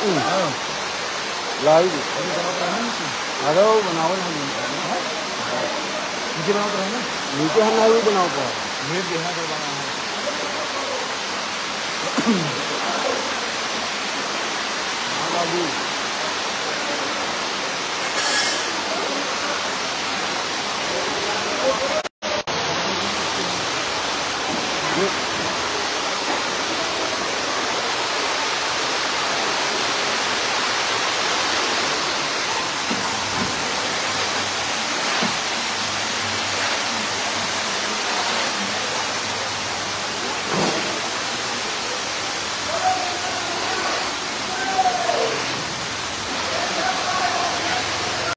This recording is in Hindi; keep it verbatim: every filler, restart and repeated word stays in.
लाइव अरे वो बनाओ ना नीचे बनाओ तो है ना नीचे हम लाइव बनाओ तो मेरे देखना करवाना है हाँ बाबू